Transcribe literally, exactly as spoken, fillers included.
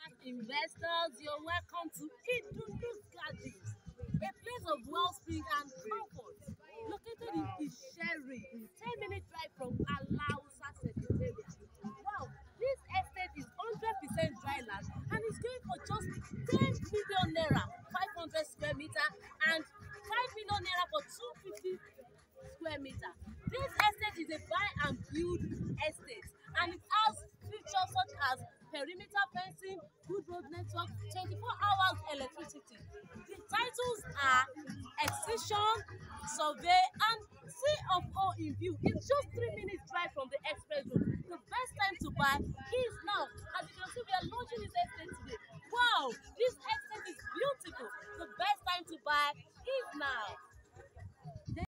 Investors, you're welcome to Idunu Gardens, a place of wellspring and comfort, located in Isheri, ten minute drive from Alausa Secretariat. Wow, this estate is one hundred percent dry land and is going for just ten million naira, five hundred square meter, and five million naira for two hundred fifty square meter. This estate is a buy and build estate, and it has features such as perimeter fencing, good road network, twenty-four hours electricity. The titles are excision, survey, and C of O in view. It's just three minutes drive from the express road. The best time to buy is now. As you can see, we are launching this estate today. Wow, this estate is beautiful. The best time to buy is now.